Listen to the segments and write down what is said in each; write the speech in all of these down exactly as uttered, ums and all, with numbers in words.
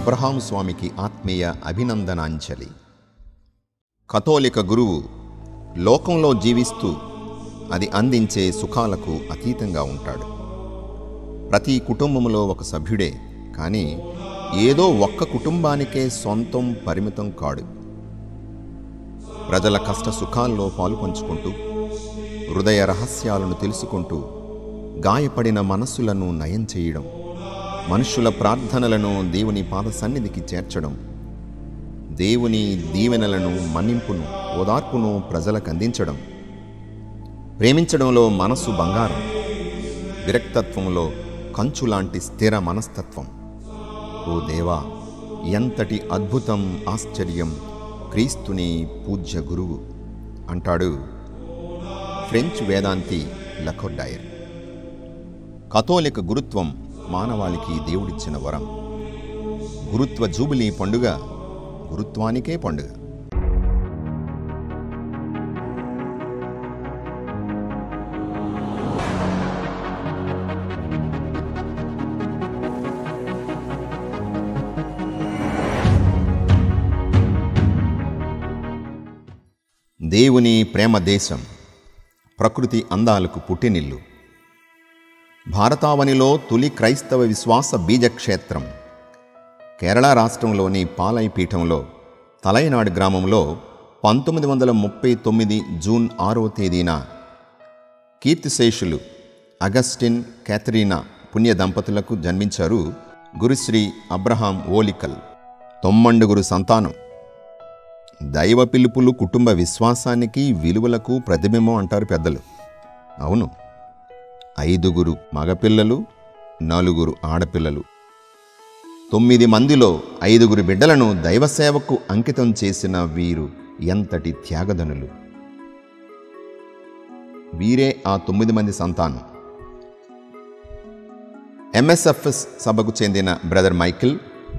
Abraham స్వామికి ఆత్మీయ అభినందనాంజలి. కథోలిక గురువు లోకంలో జీవిస్తూ అది అందించే సుఖాలకు అతీతంగా ఉంటాడు. ప్రతి కుటుంబంలో ఒక సభ్యుడే, కానీ ఏదో ఒక్క కుటుంబానికే సొంతం పరిమితం కాడు. ప్రజల కష్ట సుఖాల్లో పాలుపంచుకుంటూ, హృదయ రహస్యాలను తెలుసుకుంటూ, గాయపడిన మనస్సులను నయం చేయడం, మనుషుల ప్రార్థనలను దేవుని పాద సన్నిధికి చేర్చడం, దేవుని దీవెనలను, మన్నింపును, ఓదార్పును ప్రజలకు అందించడం, ప్రేమించడంలో మనస్సు బంగారం, విరక్తత్వంలో కంచులాంటి స్థిర మనస్తత్వం. ఓ దేవా, ఎంతటి అద్భుతం, ఆశ్చర్యం క్రీస్తుని పూజ్య గురువు అంటాడు ఫ్రెంచ్ వేదాంతి లకోర్డాయర్. కథోలిక గురుత్వం మానవాళికి దేవుడిచ్చిన వరం. గురుత్వ జూబిలీ పండుగ గురుత్వానికే పండుగ. దేవుని ప్రేమ దేశం, ప్రకృతి అందాలకు పుట్టినిల్లు, భారతావనిలో తొలి క్రైస్తవ విశ్వాస బీజక్షేత్రం, కేరళ రాష్ట్రంలోని పాలై పీఠంలో తలైనాడు గ్రామంలో పంతొమ్మిది వందల ముప్పై తొమ్మిది జూన్ ఆరో తేదీన కీర్తిశేషులు అగస్టిన్ క్యాథరీనా పుణ్య దంపతులకు జన్మించారు గురుశ్రీ అబ్రహాం ఓలికల్. తొమ్మండుగురు సంతానం. దైవ పిలుపులు కుటుంబ విశ్వాసానికి, విలువలకు ప్రతిబింబం అంటారు పెద్దలు. అవును, ఐదుగురు మగపిల్లలు, నలుగురు ఆడపిల్లలు. తొమ్మిది మందిలో ఐదుగురు బిడ్డలను దైవసేవకు అంకితం చేసిన వీరు ఎంతటి త్యాగధనులు. వీరే ఆ తొమ్మిది మంది సంతానం. ఎంఎస్ఎఫ్ఎస్ సభకు చెందిన brother Michael,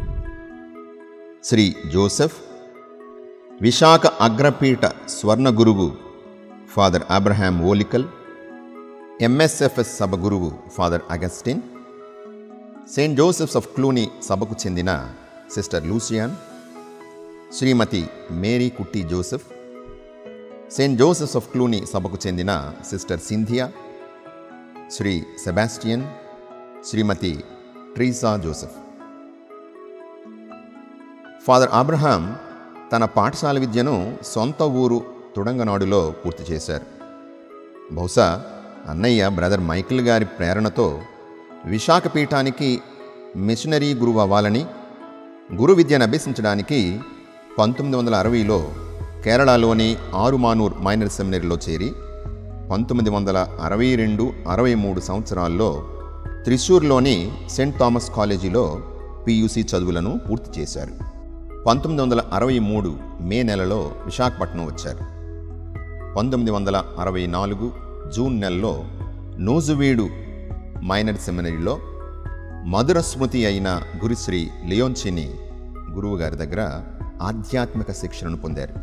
Shri Joseph, Visakha అగ్రపీఠ స్వర్ణ గురువు ఫాదర్ అబ్రహాం ఓలికల్, ఎంఎస్ఎఫ్ఎస్ సభ గురువు father Augustine, saint Joseph's of Cluny సభకు చెందిన sister Lucian, Shrimati Mary Kutty Joseph, saint Joseph's of Cluny సభకు చెందిన sister Cynthia, Shri Sebastian, Shrimati Treesa Joseph. Father Abraham తన పాఠశాల విద్యను సొంత ఊరు తుడంగనాడులో పూర్తి చేశారు. బహుశా అన్నయ్య బ్రదర్ మైకిల్ గారి ప్రేరణతో విశాఖపీఠానికి మిషనరీ గురువు అవ్వాలని, గురు విద్యను అభ్యసించడానికి పంతొమ్మిది వందల అరవైలో కేరళలోని ఆరుమానూర్ మైనర్ సెమినరీలో చేరి పంతొమ్మిది వందల అరవై రెండు అరవై మూడు సంవత్సరాల్లో త్రిశూర్లోని సెయింట్ థామస్ కాలేజీలో పియూసీ చదువులను పూర్తి చేశారు. పంతొమ్మిది వందల అరవై మూడు మే నెలలో విశాఖపట్నం వచ్చారు. పంతొమ్మిది వందల అరవై నాలుగు జూన్ నెలలో నూజువీడు మైనర్ సెమినరీలో మధుర స్మృతి అయిన గురుశ్రీ లియోన్చిని గురువు గారి దగ్గర ఆధ్యాత్మిక శిక్షణను పొందారు.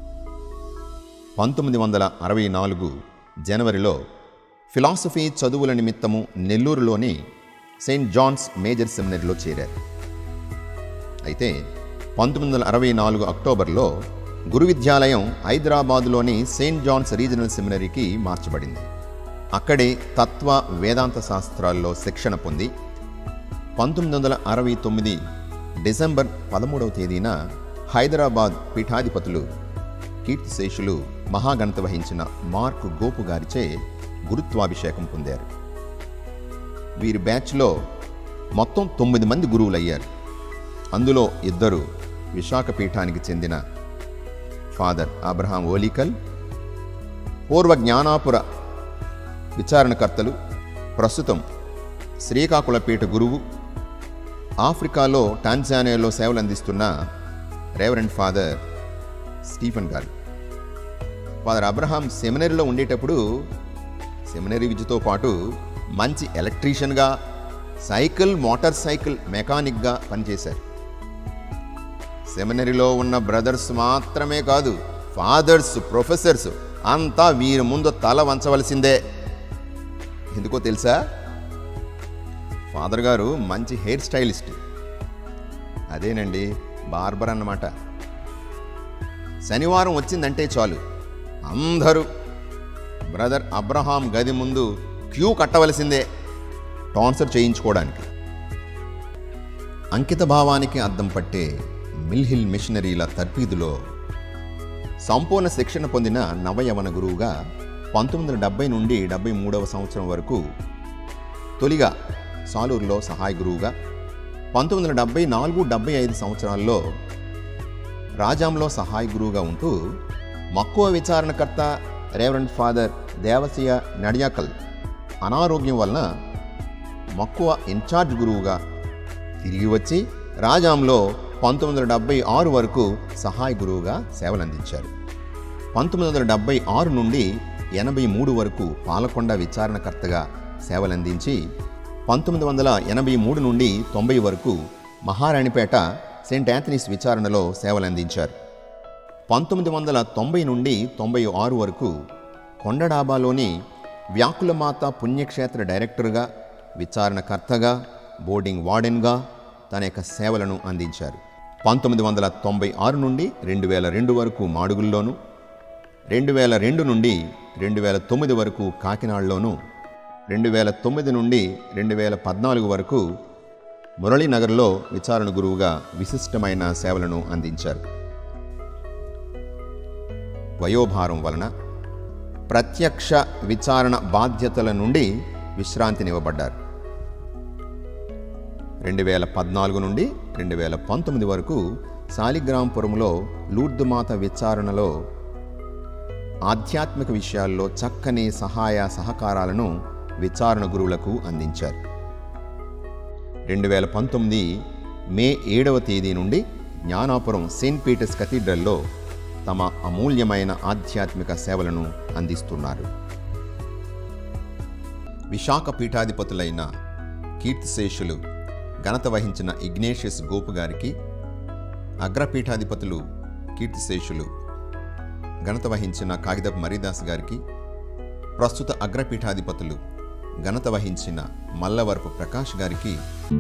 పంతొమ్మిది వందల అరవై నాలుగు జనవరిలో ఫిలాసఫీ చదువుల నిమిత్తము నెల్లూరులోని సెయింట్ జాన్స్ మేజర్ సెమినరీలో చేరారు. అయితే పంతొమ్మిది వందల అరవై నాలుగు అక్టోబర్లో గురు విద్యాలయం హైదరాబాదులోని సెయింట్ జాన్స్ రీజనల్ సెమినరీకి మార్చబడింది. అక్కడే తత్వ వేదాంత శాస్త్రాల్లో శిక్షణ పొంది పంతొమ్మిది వందల అరవై తొమ్మిది డిసెంబర్ పదమూడవ తేదీన హైదరాబాద్ పీఠాధిపతులు కీర్తిశేషులు మహాగణత వహించిన మార్క్ గోపు గారిచే గురుత్వాభిషేకం పొందారు. వీరి బ్యాచ్లో మొత్తం తొమ్మిది మంది గురువులయ్యారు. అందులో ఇద్దరు విశాఖపీఠానికి చెందిన ఫాదర్ అబ్రహాం ఓలికల్, పూర్వ జ్ఞానాపుర విచారణకర్తలు, ప్రస్తుతం శ్రీకాకుళపీఠ గురువు, ఆఫ్రికాలో టాంజానియాలో సేవలు అందిస్తున్న రెవరెండ్ ఫాదర్ స్టీఫెన్ గారు. ఫాదర్ అబ్రహాం సెమినరీలో ఉండేటప్పుడు సెమినరీ విద్యతో పాటు మంచి ఎలక్ట్రీషియన్గా, సైకిల్ మోటార్ సైకిల్ మెకానిక్గా పనిచేశారు. సెమినరీలో ఉన్న బ్రదర్స్ మాత్రమే కాదు, ఫాదర్స్, ప్రొఫెసర్స్ అంతా వీరి ముందు తల వంచవలసిందే. ఎందుకో తెలుసా? ఫాదర్ గారు మంచి హెయిర్ స్టైలిస్ట్. అదేనండి బార్బర్ అన్నమాట. శనివారం వచ్చిందంటే చాలు అందరూ బ్రదర్ అబ్రహాం గది ముందు క్యూ కట్టవలసిందే టాన్సర్ చేయించుకోవడానికి. అంకిత భావానికి అద్దం పట్టే మిల్హిల్ మిషనరీల తర్ఫీదులో సంపూర్ణ శిక్షణ పొందిన నవయవన గురువుగా పంతొమ్మిది వందల డెబ్బై నుండి డెబ్బై మూడవ సంవత్సరం వరకు తొలిగా సాలూరులో సహాయ గురువుగా, పంతొమ్మిది వందల డెబ్బై నాలుగు డెబ్బై ఐదు సంవత్సరాల్లో రాజాంలో సహాయ గురువుగా ఉంటూ మక్కువ విచారణకర్త రేవరెండ్ ఫాదర్ దేవసియ నడియాకల్ అనారోగ్యం వలన మక్కువ ఇన్ఛార్జ్ గురువుగా తిరిగి వచ్చి రాజాంలో పంతొమ్మిది వందల డెబ్బై ఆరు వరకు సహాయ గురువుగా సేవలందించారు. పంతొమ్మిది వందల డెబ్బై ఆరు నుండి ఎనభై మూడు వరకు పాలకొండ విచారణకర్తగా సేవలందించి పంతొమ్మిది వందల ఎనభై మూడు నుండి తొంభై వరకు మహారాణిపేట సెయింట్ యాంథనీస్ విచారణలో సేవలందించారు. పంతొమ్మిది వందల తొంభై నుండి తొంభై ఆరు వరకు కొండడాబాలోని వ్యాకులమాత పుణ్యక్షేత్ర డైరెక్టర్గా, విచారణకర్తగా, బోర్డింగ్ వార్డెన్గా తన యొక్క సేవలను అందించారు. పంతొమ్మిది వందల తొంభై ఆరు నుండి రెండు వేల రెండు వరకు మాడుగుల్లోను, రెండు వేల రెండు నుండి రెండు వేల తొమ్మిది వరకు కాకినాడలోను, రెండు వేల తొమ్మిది నుండి రెండు వేల పద్నాలుగు వరకు మురళీనగర్లో విచారణ గురువుగా విశిష్టమైన సేవలను అందించారు. వయోభారం వలన ప్రత్యక్ష విచారణ బాధ్యతల నుండి విశ్రాంతినివ్వబడ్డారు. రెండు వేల పద్నాలుగు నుండి రెండు వేల పంతొమ్మిది వరకు శాలిగ్రాంపురంలో లూర్దుమాత విచారణలో ఆధ్యాత్మిక విషయాల్లో చక్కని సహాయ సహకారాలను విచారణ గురువులకు అందించారు. రెండు వేల పంతొమ్మిది మే ఏడవ తేదీ నుండి జ్ఞానాపురం సెయింట్ పీటర్స్ కథీడ్రల్లో తమ అమూల్యమైన ఆధ్యాత్మిక సేవలను అందిస్తున్నారు. విశాఖ పీఠాధిపతులైన కీర్తిశేషులు ఘనత వహించిన ఇగ్నేషియస్ గోపు గారికి, అగ్రపీఠాధిపతులు కీర్తిశేషులు ఘనత వహించిన కాగితపు మరీదాస్ గారికి, ప్రస్తుత అగ్రపీఠాధిపతులు ఘనత వహించిన మల్లవరపు ప్రకాష్ గారికి,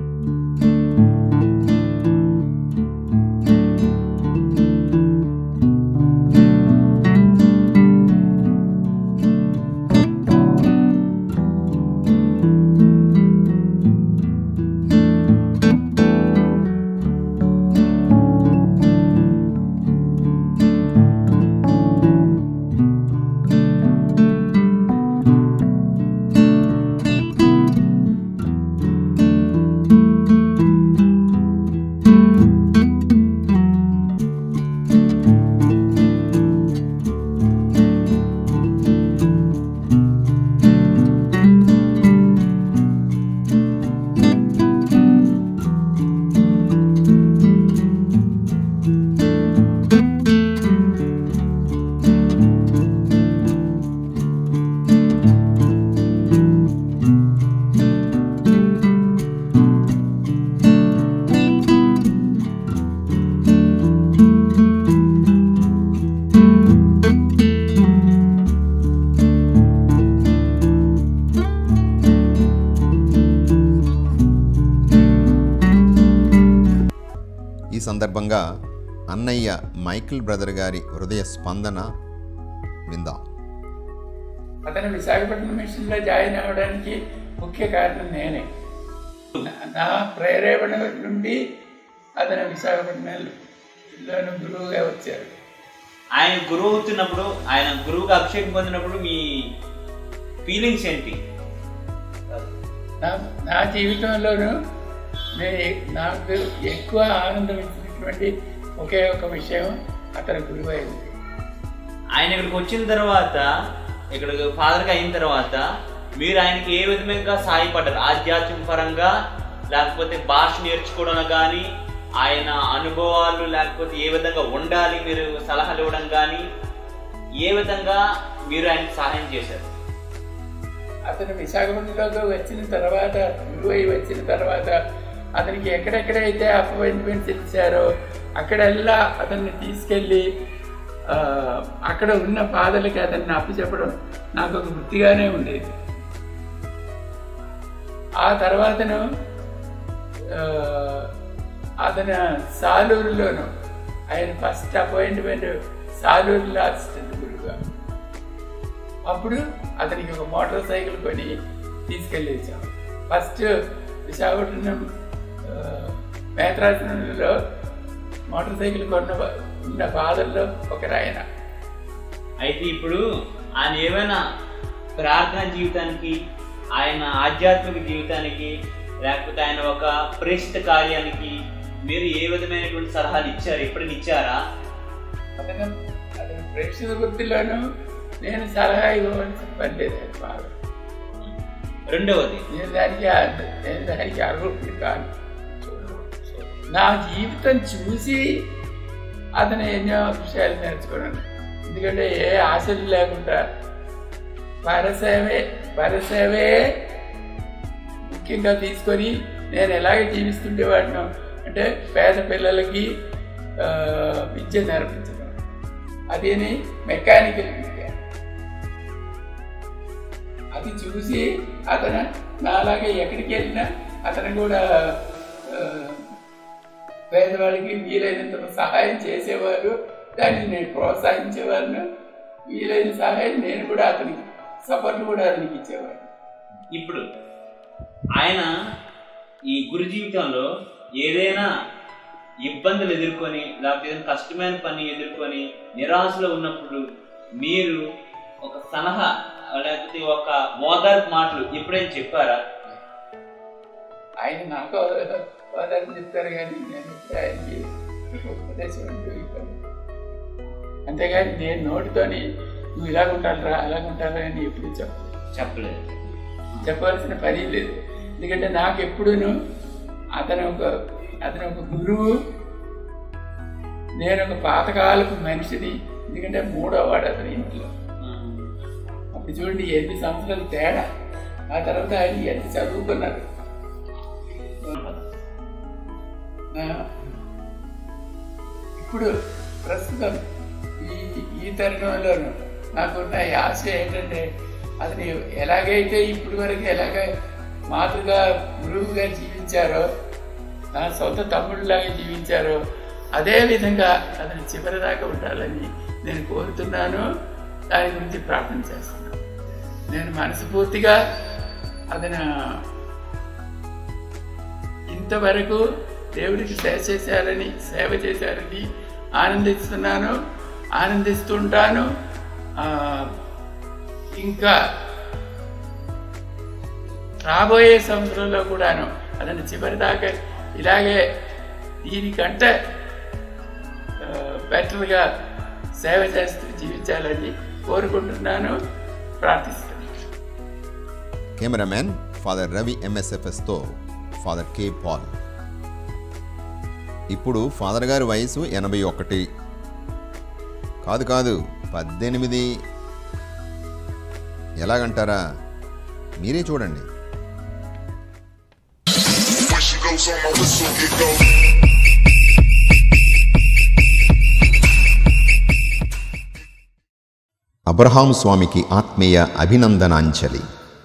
ఈ సందర్భంగా అన్నయ్య మైకిల్ బ్రదర్ గారి హృదయ స్పందన విందాం. అతను విశాఖపట్నం మిషన్లో జాయిన్ అవ్వడానికి ముఖ్య కారణం నేనే. నా ప్రేరేపణ నుండి అతను విశాఖపట్నంలోని గురువుగా వచ్చారు. ఆయన గురువు అవుతున్నప్పుడు, ఆయన గురువుగా అభిషేకం పొందినప్పుడు మీ ఫీలింగ్స్ ఏంటి? నా నా జీవితంలోనూ నేను నాకు ఎక్కువ ఆనందం ఇచ్చినటువంటి ఒకే ఒక విషయం అతని గురువు అయింది. ఆయన ఇక్కడికి వచ్చిన తర్వాత, ఇక్కడ ఫాదర్గా అయిన తర్వాత మీరు ఆయనకి ఏ విధంగా సహాయపడ్డారు? ఆధ్యాత్మిక పరంగా, లేకపోతే భాష నేర్చుకోవడం కానీ, ఆయన అనుభవాలు, లేకపోతే ఏ విధంగా ఉండాలి మీరు సలహాలు ఇవ్వడం కానీ, ఏ విధంగా మీరు ఆయనకు సహాయం చేశారు? అతను విశాఖపట్నంలోకి వచ్చిన తర్వాత, గురువై వచ్చిన తర్వాత అతనికి ఎక్కడెక్కడైతే అపాయింట్మెంట్స్ ఇచ్చారో అక్కడెల్లా అతన్ని తీసుకెళ్ళి అక్కడ ఉన్న బాధలకి అతన్ని అప్పచెప్పడం నాకు ఒక వృత్తిగానే ఉండేది. ఆ తర్వాతను అతను సాలూరులోను ఆయన ఫస్ట్ అపాయింట్మెంట్ సాలూరులో అసిస్టెంట్ గురువుగా. అప్పుడు అతనికి ఒక మోటార్ సైకిల్ కొని తీసుకెళ్ళి వచ్చాం. ఫస్ట్ విశాఖపట్నం మేత్రాసనంలో మోటార్ సైకిల్ కొన్న ఉన్న ఫాదర్లో ఒకరు ఆయన. అయితే ఇప్పుడు ఆయన ఏమైనా ప్రార్థన జీవితానికి, ఆయన ఆధ్యాత్మిక జీవితానికి, లేకపోతే ఆయన ఒక ప్రేషిత కార్యానికి మీరు ఏ విధమైనటువంటి సలహాలు ఇచ్చారు? ఎప్పుడైనా ఇచ్చారా? అతను అతను ప్రేక్షిత వృత్తిలోనూ నేను సలహా ఇవ్వవలసిన పని లేదు. బాగా రెండవది, నేను దానికి నేను దానికి అర్హుడిని కాదు. నా జీవితం చూసి అతను ఎన్నో విషయాలు నేర్చుకున్నాను. ఎందుకంటే ఏ ఆశలు లేకుండా పరసేవే పరసేవే ముఖ్యంగా తీసుకొని నేను ఎలాగే జీవిస్తుండేవాడిను అంటే పేద పిల్లలకి విద్య నేర్పించడం, అదేని మెకానికల్ విద్య. అది చూసి అతను నాలాగే ఎక్కడికి వెళ్ళినా అతను కూడా పేదవాళ్ళకి వీలైనంత సహాయం చేసేవారు. దాన్ని నేను ప్రోత్సహించేవాడిని. వీలైన సహాయం నేను కూడా అతనికి సపోర్ట్ కూడా అతనికి ఇచ్చేవాడిని. ఇప్పుడు ఆయన ఈ గురు జీవితంలో ఏదైనా ఇబ్బందులు ఎదుర్కొని, లేకపోతే ఏదైనా కష్టమైన పని ఎదుర్కొని నిరాశలో ఉన్నప్పుడు మీరు ఒక సలహా లేకపోతే ఒక ఓదార్పు మాటలు ఎప్పుడైనా చెప్పారా? ఆయన నాకు ఓదార్పు చెప్తారు కానీ నేను ఆయనకి ఉపదేశం ఇవ్వను. అంతేగాని నేను నోటితోని నువ్వు ఇలాగుంటారా అలాగుంటారా అని ఎప్పుడు చెప్ప చెప్పలేదు చెప్పవలసిన పని లేదు. ఎందుకంటే నాకు ఎప్పుడును అతను ఒక అతను ఒక గురువు, నేను ఒక పాతకాలపు మనిషిని. ఎందుకంటే మూడో వాడు అతని ఇంట్లో. అప్పుడు చూడండి ఎన్ని సంవత్సరాలు తేడా. ఆ తర్వాత ఆయన ఎంత చదువుకున్నారు. ఇప్పుడు ప్రస్తుతం ఈ ఈ తరుణంలోనూ నాకున్న ఆశ ఏంటంటే అతను ఎలాగైతే ఇప్పటి వరకు ఎలాగ మాతృగా గురువుగా జీవించారో, నా సొంత తమ్ముడిలాగా జీవించారో అదేవిధంగా అతను చివరి దాకా ఉండాలని నేను కోరుతున్నాను. దాని గురించి ప్రార్థన చేస్తున్నాను. నేను మనస్ఫూర్తిగా అతను ఇంతవరకు దేవుడికి సేవ చేశారని సేవ చేశారని ఆనందిస్తున్నాను, ఆనందిస్తుంటాను. ఇంకా రాబోయే సంవత్సరంలో కూడాను అతను చివరి దాకా ఇలాగే దీనికంటే బెటర్గా సేవ చేస్తూ జీవించాలని కోరుకుంటున్నాను, ప్రార్థిస్తున్నాను. కెమెరామెన్ ఫాదర్ రవి ఎంఎస్ఎఫ్ఎస్తో ఫాదర్ కే పాల్. ఇప్పుడు ఫాదర్ గారి వయసు ఎనభై ఒకటి కాదు కాదు పద్దెనిమిది. ఎలాగంటారా? మీరే చూడండి. అబ్రహాం స్వామికి ఆత్మీయ అభినందనాంజలి.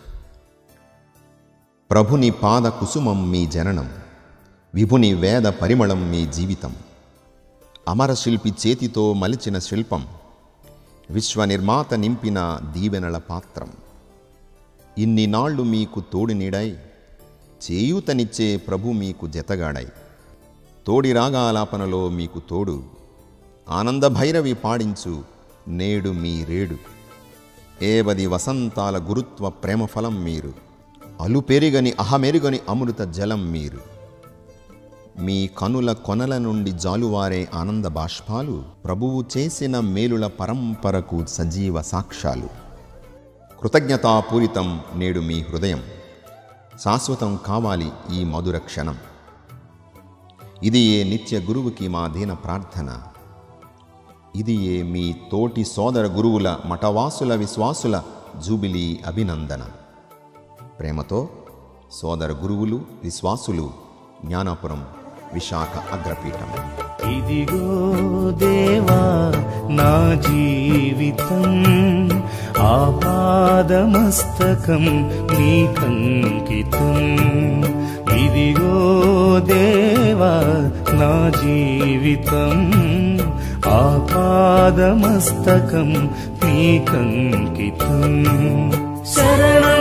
ప్రభుని పాద కుసుమం మీ జననం, విభుని వేద పరిమళం మీ జీవితం. అమరశిల్పి చేతితో మలిచిన శిల్పం, విశ్వనిర్మాత నింపిన దీవెనల పాత్రం. ఇన్ని నాళ్ళు మీకు తోడి నీడై, చేయూతనిచ్చే ప్రభు మీకు జతగాడై. తోడి రాగాలాపనలో మీకు తోడు, ఆనంద భైరవి పాడించు నేడు మీ రేడు. ఏవది వసంతాల గురుత్వ ప్రేమఫలం మీరు, అలుపెరిగని అహమెరుగని అమృత జలం మీరు. మీ కనుల కొనల నుండి జాలువారే ఆనంద బాష్పాలు, ప్రభువు చేసిన మేలుల పరంపరకు సజీవ సాక్ష్యాలు. కృతజ్ఞతాపూరితం నేడు మీ హృదయం, శాశ్వతం కావాలి ఈ మధుర క్షణం. ఇది ఏ నిత్య గురువుకి మా దీన ప్రార్థన, ఇది ఏ మీ తోటి సోదర గురువుల మఠవాసుల విశ్వాసుల జూబిలీ అభినందన. ప్రేమతో సోదర గురువులు విశ్వాసులు, జ్ఞానాపురం విశాఖ అగ్రపీఠం. ఇదిగో దేవా నా జీవితం, ఆపాదమస్తకం నీకంకితం. ఇదిగో దేవా నా జీవితం ఆపాదమస్తకం నీకంకితం. శరణ